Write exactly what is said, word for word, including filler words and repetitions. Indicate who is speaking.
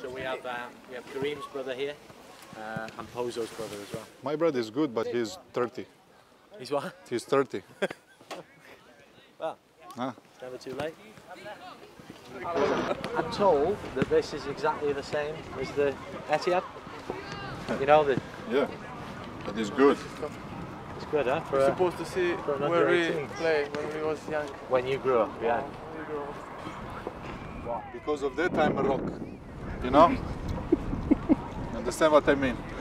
Speaker 1: So we have uh, we have Kareem's brother here uh, and Pozo's brother as well.
Speaker 2: My brother is good, but he's thirty.
Speaker 1: He's what?
Speaker 2: He's thirty.
Speaker 1: Well,
Speaker 2: Huh?
Speaker 1: it's never too late. I'm told that this is exactly the same as the Etihad. You know, the
Speaker 2: Yeah, but it's good.
Speaker 1: it's good, huh? For
Speaker 3: We're
Speaker 1: a,
Speaker 3: supposed to see
Speaker 1: for an
Speaker 3: where we
Speaker 1: under-eighteens.
Speaker 3: play when we was young.
Speaker 1: when you grew up, yeah.
Speaker 3: When we grew up.
Speaker 2: Because of that I'm a rock. You know? Understand what I mean?